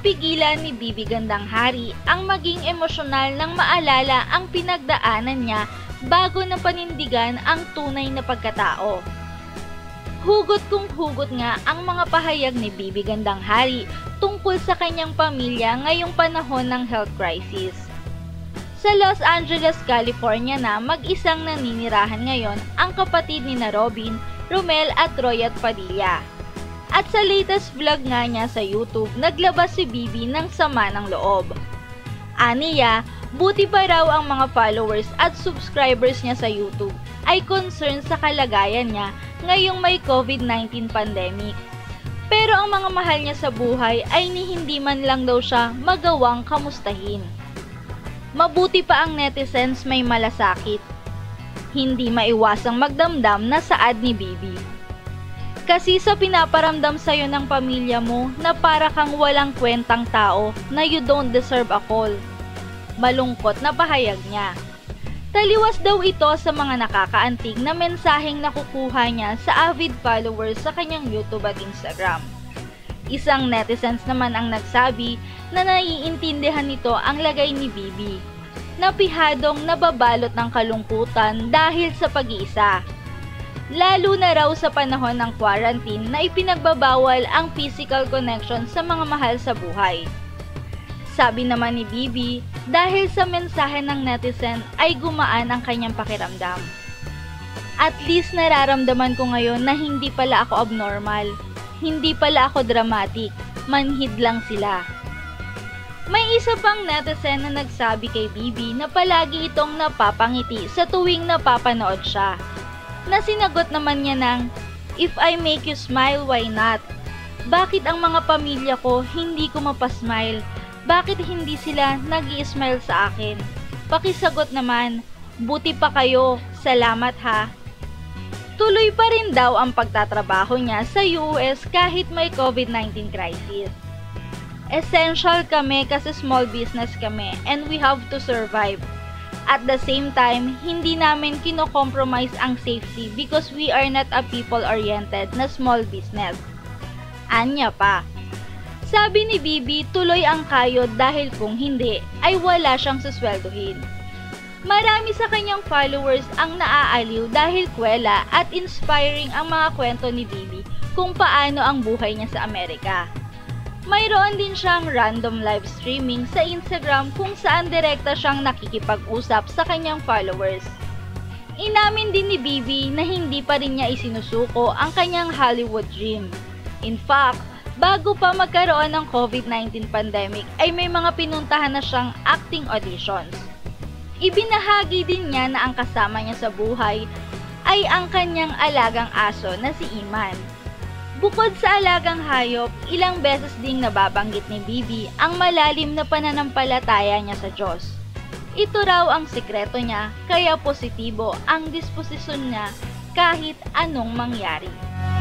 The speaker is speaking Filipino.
mapigilan ni Bibi Gandang Hari ang maging emosyonal nang maalala ang pinagdaanan niya bago na panindigan ang tunay na pagkatao. Hugot kung hugot nga ang mga pahayag ni Bibi Gandang Hari tungkol sa kanyang pamilya ngayong panahon ng health crisis. Sa Los Angeles, California na mag-isang naninirahan ngayon ang kapatid ni na Robin, Romel at Royat Padilla. At sa latest vlog nga niya sa YouTube, naglabas si Bibi ng sama ng loob. Aniya, buti pa raw ang mga followers at subscribers niya sa YouTube ay concerned sa kalagayan niya ngayong may COVID-19 pandemic. Pero ang mga mahal niya sa buhay ay hindi man lang daw siya magawang kamustahin. Mabuti pa ang netizens may malasakit. Hindi maiwasang magdamdam na saad ni Bibi. Kasi sa pinaparamdam sa'yo ng pamilya mo na para kang walang kwentang tao na you don't deserve a call. Malungkot na pahayag niya. Taliwas daw ito sa mga nakakaantig na mensaheng nakukuha niya sa avid followers sa kanyang YouTube at Instagram. Isang netizens naman ang nagsabi na naiintindihan nito ang lagay ni Bibi, na pihadong nababalot ng kalungkutan dahil sa pag-iisa. Lalo na raw sa panahon ng quarantine na ipinagbabawal ang physical connection sa mga mahal sa buhay. Sabi naman ni Bibi, dahil sa mensahe ng netizen ay gumaan ang kanyang pakiramdam. At least nararamdaman ko ngayon na hindi pala ako abnormal, hindi pala ako dramatic, manhid lang sila. May isa pang netizen na nagsabi kay Bibi na palagi itong napapangiti sa tuwing napapanood siya. Na sinagot naman niya ng, "If I make you smile, why not? Bakit ang mga pamilya ko hindi ko mapasmile? Bakit hindi sila nag-i-smile sa akin?" Pakisagot naman, "Buti pa kayo, salamat ha." Tuloy pa rin daw ang pagtatrabaho niya sa US kahit may COVID-19 crisis. Essential kami kasi small business kami and we have to survive. At the same time, hindi namin kino-compromise ang safety because we are not a people-oriented na small business. Anya pa. Sabi ni Bibi, tuloy ang kayod dahil kung hindi, ay wala siyang susweldohin. Marami sa kanyang followers ang naaaliw dahil kwela at inspiring ang mga kwento ni Bibi kung paano ang buhay niya sa Amerika. Mayroon din siyang random live streaming sa Instagram kung saan direkta siyang nakikipag-usap sa kanyang followers. Inamin din ni Bibi na hindi pa rin niya isinusuko ang kanyang Hollywood dream. In fact, bago pa magkaroon ng COVID-19 pandemic ay may mga pinuntahan na siyang acting auditions. Ibinahagi din niya na ang kasama niya sa buhay ay ang kanyang alagang aso na si Iman. Bukod sa alagang hayop, ilang beses ding nababanggit ni Bibi ang malalim na pananampalataya niya sa Diyos. Ito raw ang sikreto niya, kaya positibo ang disposisyon niya kahit anong mangyari.